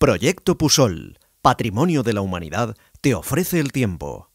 Proyecto Pusol, Patrimonio de la Humanidad, te ofrece el tiempo.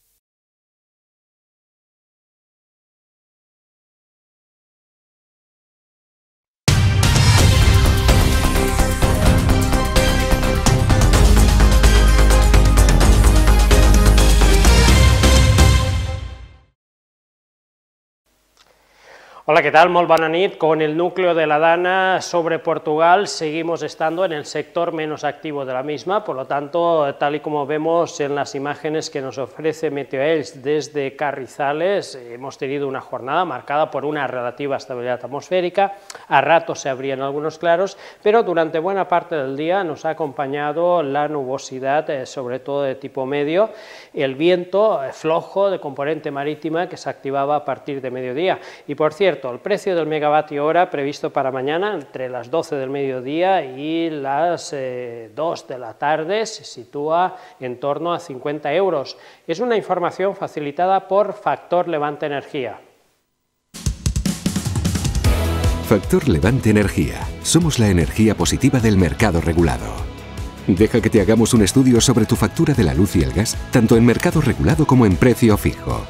Hola, ¿qué tal? Molt bona nit. Con el núcleo de la Dana sobre Portugal seguimos estando en el sector menos activo de la misma, por lo tanto, tal y como vemos en las imágenes que nos ofrece Meteoelch desde Carrizales, hemos tenido una jornada marcada por una relativa estabilidad atmosférica, a ratos se abrían algunos claros, pero durante buena parte del día nos ha acompañado la nubosidad, sobre todo de tipo medio, el viento flojo de componente marítima que se activaba a partir de mediodía. Y por cierto, el precio del megavatio hora previsto para mañana entre las 12 del mediodía y las 2 de la tarde se sitúa en torno a 50 euros. Es una información facilitada por Factor Levante Energía. Factor Levante Energía. Somos la energía positiva del mercado regulado. Deja que te hagamos un estudio sobre tu factura de la luz y el gas, tanto en mercado regulado como en precio fijo.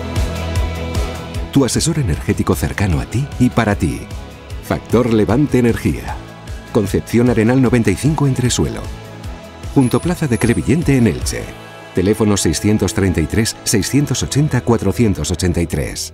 Tu asesor energético cercano a ti y para ti. Factor Levante Energía. Concepción Arenal 95 Entresuelo. Junto Plaza de Crevillente en Elche. Teléfono 633 680 483.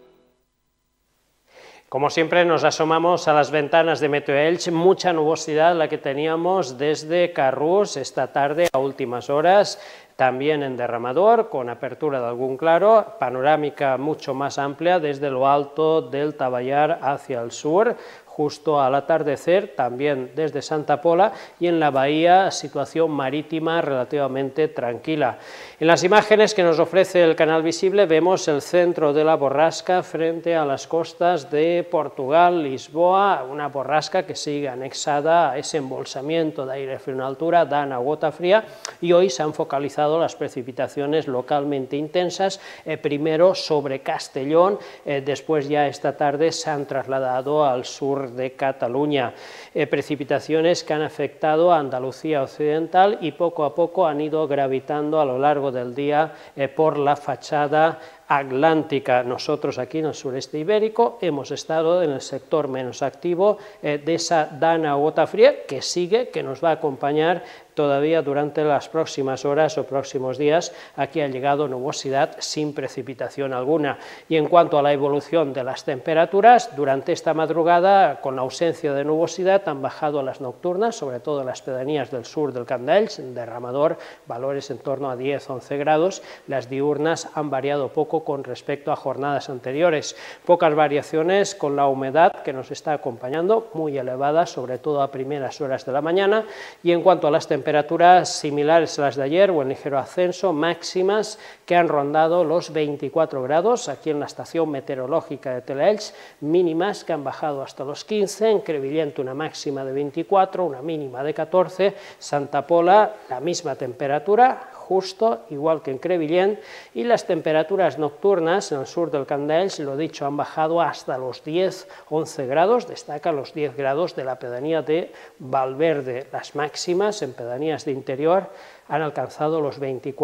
Como siempre nos asomamos a las ventanas de Meteoelch, mucha nubosidad la que teníamos desde Carrús esta tarde a últimas horas, también en Derramador, con apertura de algún claro, panorámica mucho más amplia desde lo alto del Taballar hacia el sur, justo al atardecer, también desde Santa Pola, y en la bahía situación marítima relativamente tranquila. En las imágenes que nos ofrece el canal visible vemos el centro de la borrasca frente a las costas de Portugal, Lisboa, una borrasca que sigue anexada a ese embolsamiento de aire frío en altura, Dana gota fría, y hoy se han focalizado las precipitaciones localmente intensas, primero sobre Castellón, después ya esta tarde se han trasladado al sur de Cataluña, precipitaciones que han afectado a Andalucía occidental y poco a poco han ido gravitando a lo largo del día por la fachada atlántica. Nosotros aquí en el sureste ibérico hemos estado en el sector menos activo de esa Dana gota fría que sigue, que nos va a acompañar todavía durante las próximas horas o próximos días. Aquí ha llegado nubosidad sin precipitación alguna. Y en cuanto a la evolución de las temperaturas, durante esta madrugada, con ausencia de nubosidad, han bajado las nocturnas, sobre todo en las pedanías del sur del Candelch, en Derramador, valores en torno a 10-11 grados. Las diurnas han variado poco con respecto a jornadas anteriores. Pocas variaciones con la humedad que nos está acompañando, muy elevada, sobre todo a primeras horas de la mañana. Y en cuanto a las temperaturas similares a las de ayer o en ligero ascenso, máximas que han rondado los 24 grados aquí en la estación meteorológica de Teleelch, mínimas que han bajado hasta los 15, en Crevillent una máxima de 24, una mínima de 14, Santa Pola la misma temperatura, justo igual que en Crevillent, y las temperaturas nocturnas en el sur del Candelch, lo dicho, han bajado hasta los 10-11 grados, destaca los 10 grados de la pedanía de Valverde. Las máximas en pedanías de interior han alcanzado los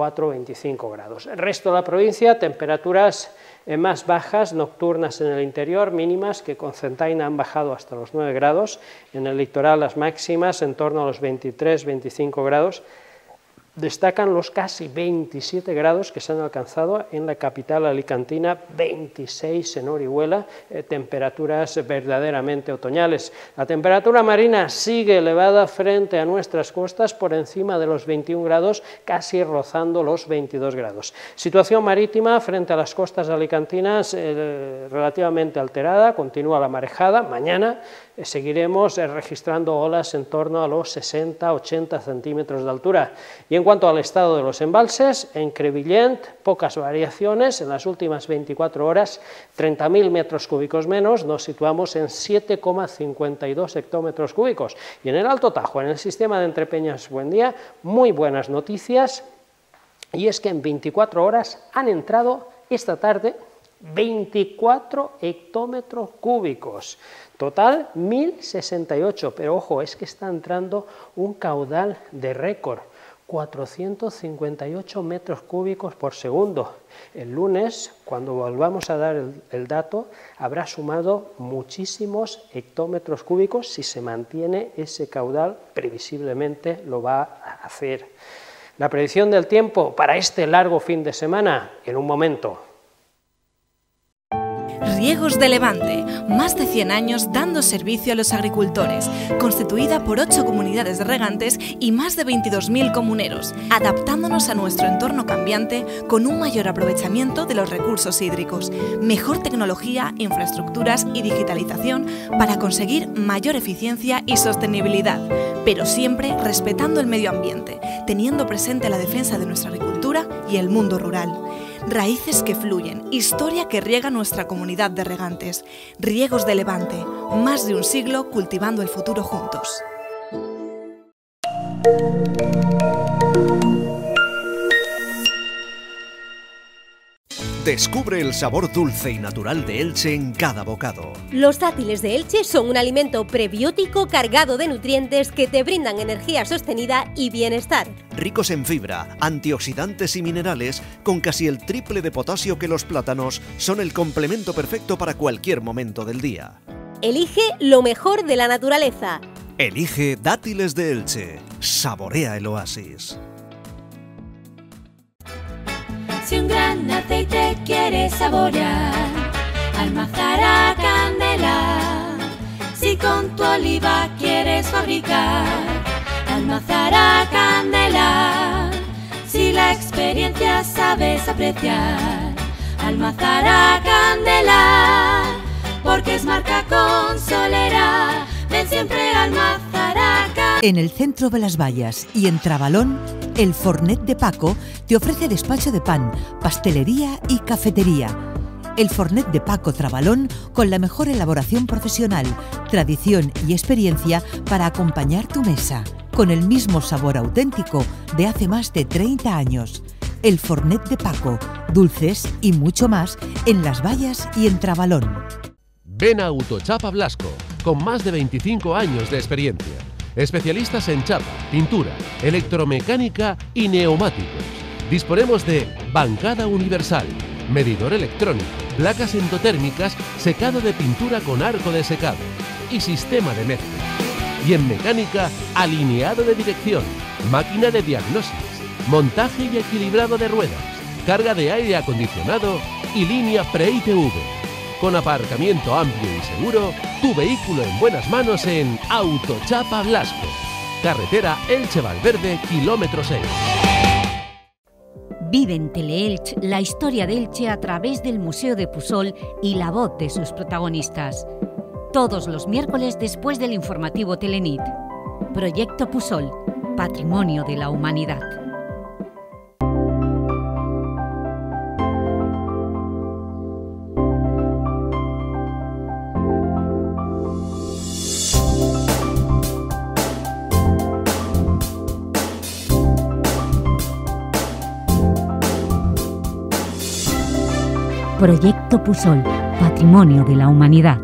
24-25 grados. El resto de la provincia, temperaturas más bajas, nocturnas en el interior, mínimas que con Centaina han bajado hasta los 9 grados, en el litoral las máximas en torno a los 23-25 grados, destacan los casi 27 grados que se han alcanzado en la capital alicantina, 26 en Orihuela, temperaturas verdaderamente otoñales. La temperatura marina sigue elevada frente a nuestras costas, por encima de los 21 grados, casi rozando los 22 grados. Situación marítima frente a las costas alicantinas relativamente alterada, continúa la marejada. Mañana seguiremos registrando olas en torno a los 60-80 centímetros de altura. Y en cuanto al estado de los embalses, en Crevillent pocas variaciones, en las últimas 24 horas 30.000 metros cúbicos menos, nos situamos en 7,52 hectómetros cúbicos. Y en el Alto Tajo, en el sistema de Entrepeñas Buendía, muy buenas noticias, y es que en 24 horas han entrado esta tarde 24 hectómetros cúbicos. Total 1068, pero ojo, es que está entrando un caudal de récord, 458 metros cúbicos por segundo. El lunes, cuando volvamos a dar el dato, habrá sumado muchísimos hectómetros cúbicos. Si se mantiene ese caudal, previsiblemente lo va a hacer. La predicción del tiempo para este largo fin de semana, en un momento. Riegos de Levante, más de 100 años dando servicio a los agricultores, constituida por 8 comunidades de regantes y más de 22.000 comuneros, adaptándonos a nuestro entorno cambiante con un mayor aprovechamiento de los recursos hídricos, mejor tecnología, infraestructuras y digitalización para conseguir mayor eficiencia y sostenibilidad, pero siempre respetando el medio ambiente, teniendo presente la defensa de nuestra agricultura y el mundo rural. Raíces que fluyen, historia que riega nuestra comunidad de regantes. Riegos de Levante, más de un siglo cultivando el futuro juntos. Descubre el sabor dulce y natural de Elche en cada bocado. Los dátiles de Elche son un alimento prebiótico cargado de nutrientes que te brindan energía sostenida y bienestar. Ricos en fibra, antioxidantes y minerales, con casi el triple de potasio que los plátanos, son el complemento perfecto para cualquier momento del día. Elige lo mejor de la naturaleza. Elige dátiles de Elche. Saborea el oasis. Si un gran aceite quieres saborear, Almazara Candela. Si con tu oliva quieres fabricar, Almazara Candela. Si la experiencia sabes apreciar, Almazara Candela. Porque es marca consolera, ven siempre a Almazara Candela. En el centro de Las Vallas y en Trabalón, el Fornet de Paco te ofrece despacho de pan, pastelería y cafetería. El Fornet de Paco Trabalón, con la mejor elaboración profesional, tradición y experiencia para acompañar tu mesa, con el mismo sabor auténtico de hace más de 30 años. El Fornet de Paco, dulces y mucho más en Las Vallas y en Trabalón. Ven a Autochapa Blasco, con más de 25 años de experiencia. Especialistas en chapa, pintura, electromecánica y neumáticos. Disponemos de bancada universal, medidor electrónico, placas endotérmicas, secado de pintura con arco de secado y sistema de mezcla. Y en mecánica, alineado de dirección, máquina de diagnósticos, montaje y equilibrado de ruedas, carga de aire acondicionado y línea Pre-ITV. Con aparcamiento amplio y seguro, tu vehículo en buenas manos en Autochapa Blasco. Carretera Elche-Valverde, kilómetro 6. Vive en Teleelch la historia de Elche a través del Museo de Pusol y la voz de sus protagonistas. Todos los miércoles después del informativo Telenit. Proyecto Pusol, Patrimonio de la Humanidad. Proyecto Pusol, Patrimonio de la Humanidad.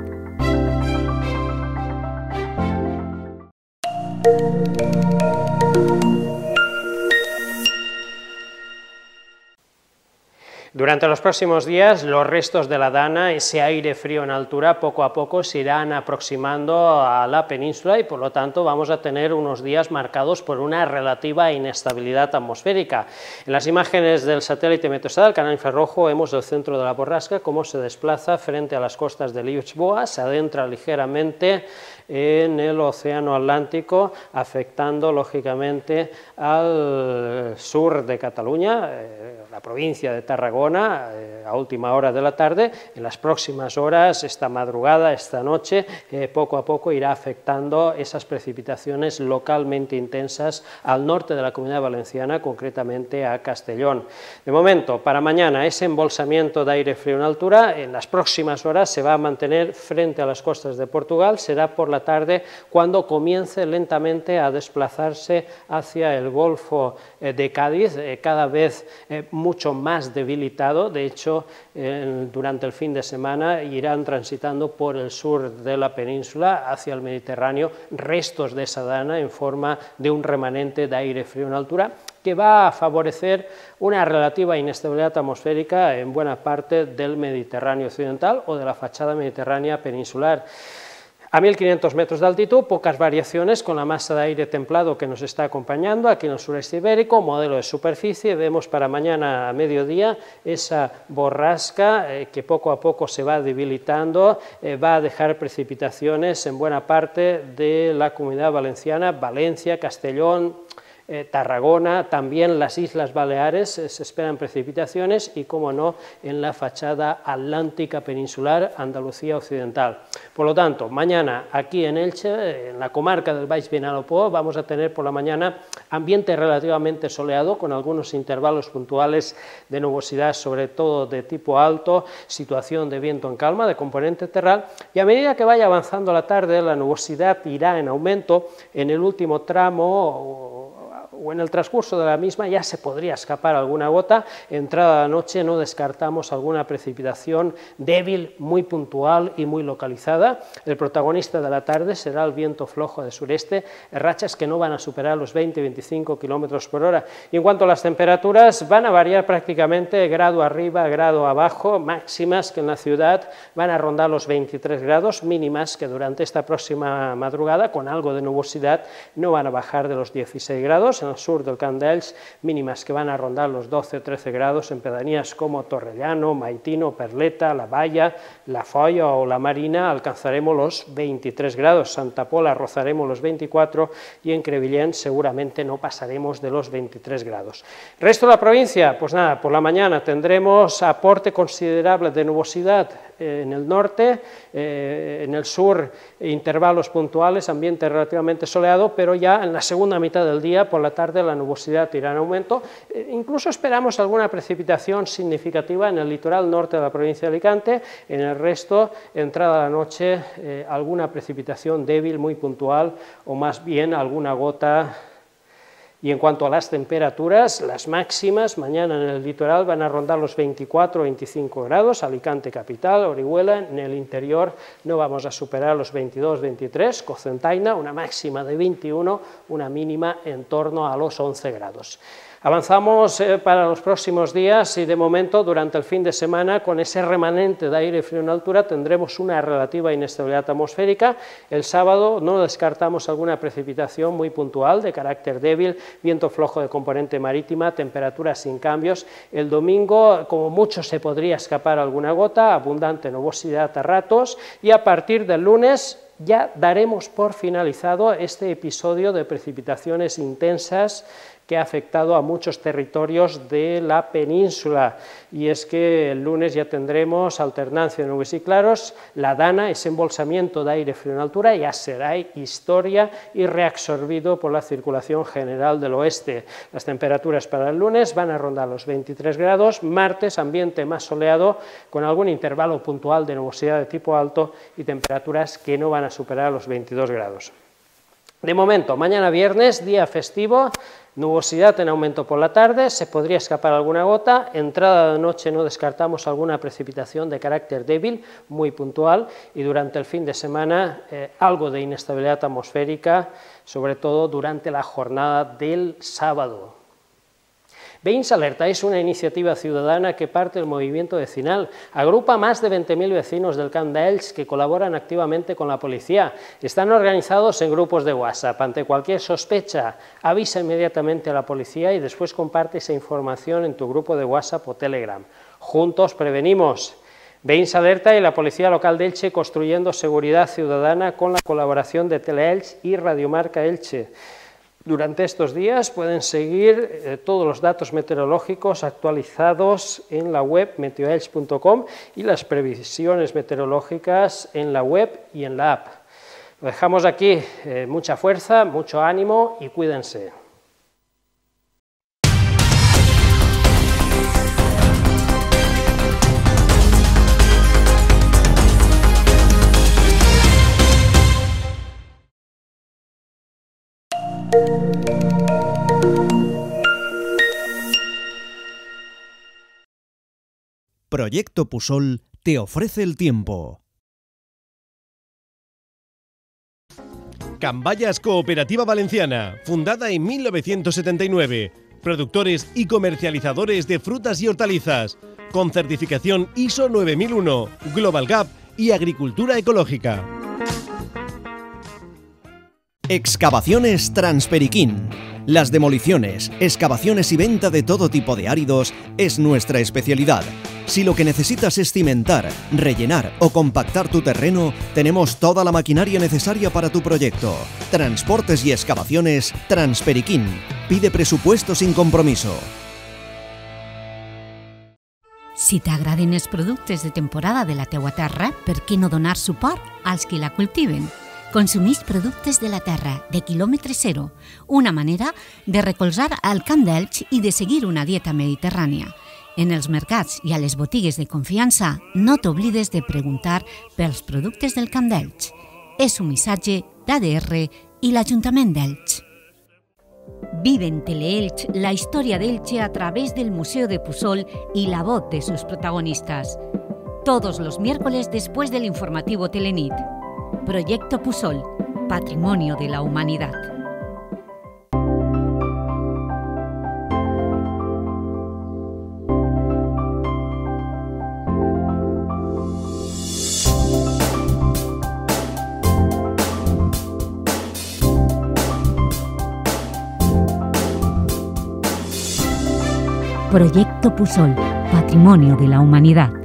Durante los próximos días, los restos de la Dana, ese aire frío en altura, poco a poco se irán aproximando a la península y, por lo tanto, vamos a tener unos días marcados por una relativa inestabilidad atmosférica. En las imágenes del satélite Meteosat, el canal infrarrojo, vemos el centro de la borrasca, cómo se desplaza frente a las costas de Lisboa, se adentra ligeramente en el océano Atlántico, afectando lógicamente al sur de Cataluña, la provincia de Tarragona, a última hora de la tarde. En las próximas horas, esta madrugada, esta noche, poco a poco irá afectando esas precipitaciones localmente intensas al norte de la Comunidad Valenciana, concretamente a Castellón. De momento, para mañana, ese embolsamiento de aire frío en altura, en las próximas horas se va a mantener frente a las costas de Portugal, será por la la tarde, cuando comience lentamente a desplazarse hacia el Golfo de Cádiz, cada vez mucho más debilitado. De hecho, durante el fin de semana irán transitando por el sur de la península hacia el Mediterráneo restos de esa dana en forma de un remanente de aire frío en altura, que va a favorecer una relativa inestabilidad atmosférica en buena parte del Mediterráneo occidental o de la fachada mediterránea peninsular. A 1.500 metros de altitud, pocas variaciones con la masa de aire templado que nos está acompañando aquí en el sureste ibérico, modelo de superficie. Vemos para mañana a mediodía esa borrasca que poco a poco se va debilitando, va a dejar precipitaciones en buena parte de la Comunidad Valenciana, Valencia, Castellón, Tarragona, también las Islas Baleares se esperan precipitaciones y, como no, en la fachada atlántica peninsular, Andalucía occidental. Por lo tanto, mañana aquí en Elche, en la comarca del Baix Vinalopó, vamos a tener por la mañana ambiente relativamente soleado, con algunos intervalos puntuales de nubosidad, sobre todo de tipo alto, situación de viento en calma, de componente terral, y a medida que vaya avanzando la tarde, la nubosidad irá en aumento. En el último tramo o en el transcurso de la misma ya se podría escapar alguna gota. Entrada la noche no descartamos alguna precipitación débil, muy puntual y muy localizada. El protagonista de la tarde será el viento flojo de sureste, rachas que no van a superar los 20-25 km por hora. Y en cuanto a las temperaturas, van a variar prácticamente grado arriba, grado abajo, máximas que en la ciudad van a rondar los 23 grados, mínimas que durante esta próxima madrugada, con algo de nubosidad, no van a bajar de los 16 grados. En el sur del Camp d'Elx, mínimas que van a rondar los 12 o 13 grados en pedanías como Torrellano, Maitino, Perleta, La Valla, La Folla o La Marina, alcanzaremos los 23 grados, Santa Pola rozaremos los 24 y en Crevillent seguramente no pasaremos de los 23 grados. Resto de la provincia, pues nada, por la mañana tendremos aporte considerable de nubosidad en el norte, en el sur intervalos puntuales, ambiente relativamente soleado, pero ya en la segunda mitad del día, por la tarde, la nubosidad irá en aumento. Incluso esperamos alguna precipitación significativa en el litoral norte de la provincia de Alicante. En el resto, entrada la noche, alguna precipitación débil, muy puntual, o más bien alguna gota. Y en cuanto a las temperaturas, las máximas mañana en el litoral van a rondar los 24 o 25 grados, Alicante capital, Orihuela, en el interior no vamos a superar los 22-23, Cocentaina una máxima de 21, una mínima en torno a los 11 grados. Avanzamos para los próximos días y de momento durante el fin de semana con ese remanente de aire frío en altura tendremos una relativa inestabilidad atmosférica. El sábado no descartamos alguna precipitación muy puntual de carácter débil, viento flojo de componente marítima, temperaturas sin cambios. El domingo como mucho se podría escapar alguna gota, abundante nubosidad a ratos y a partir del lunes ya daremos por finalizado este episodio de precipitaciones intensas que ha afectado a muchos territorios de la península, y es que el lunes ya tendremos alternancia de nubes y claros, la dana, ese embolsamiento de aire frío en altura, ya será historia y reabsorbido por la circulación general del oeste. Las temperaturas para el lunes van a rondar los 23 grados, martes ambiente más soleado, con algún intervalo puntual de nubosidad de tipo alto y temperaturas que no van a superar los 22 grados. De momento, mañana viernes, día festivo, nubosidad en aumento por la tarde, se podría escapar alguna gota, entrada de noche no descartamos alguna precipitación de carácter débil, muy puntual, y durante el fin de semana algo de inestabilidad atmosférica, sobre todo durante la jornada del sábado. Veïns Alerta es una iniciativa ciudadana que parte del movimiento vecinal. Agrupa más de 20.000 vecinos del Camp d'Elx que colaboran activamente con la policía. Están organizados en grupos de WhatsApp. Ante cualquier sospecha, avisa inmediatamente a la policía y después comparte esa información en tu grupo de WhatsApp o Telegram. Juntos prevenimos. Veïns Alerta y la Policía Local de Elche construyendo seguridad ciudadana con la colaboración de Teleelch y Radiomarca Elche. Durante estos días pueden seguir todos los datos meteorológicos actualizados en la web meteoelch.com y las previsiones meteorológicas en la web y en la app. Lo dejamos aquí, mucha fuerza, mucho ánimo y cuídense. Proyecto Pusol te ofrece el tiempo. Cambayas Cooperativa Valenciana, fundada en 1979. Productores y comercializadores de frutas y hortalizas, con certificación ISO 9001, Global Gap y Agricultura Ecológica. Excavaciones Transperiquín. Las demoliciones, excavaciones y venta de todo tipo de áridos es nuestra especialidad. Si lo que necesitas es cimentar, rellenar o compactar tu terreno, tenemos toda la maquinaria necesaria para tu proyecto. Transportes y excavaciones Transperiquín. Pide presupuesto sin compromiso. Si t'agraden els productes de temporada de la teua terra, per què no donar suport als qui la cultiven? Consumeix productes de la terra, de quilòmetre zero, una manera de recolzar el Camp d'Elx i de seguir una dieta mediterrània. En els mercats i a les botigues de confiança, no t'oblides de preguntar pels productes del Camp d'Elx. És un missatge d'ADR i l'Ajuntament d'Elx. Vive en Teleelch la historia de Elche a través del Museo de Pusol y la voz de sus protagonistas. Todos los miércoles después del informativo Telenit. Proyecto Pusol, Patrimonio de la Humanidad. Proyecto Pusol, Patrimonio de la Humanidad.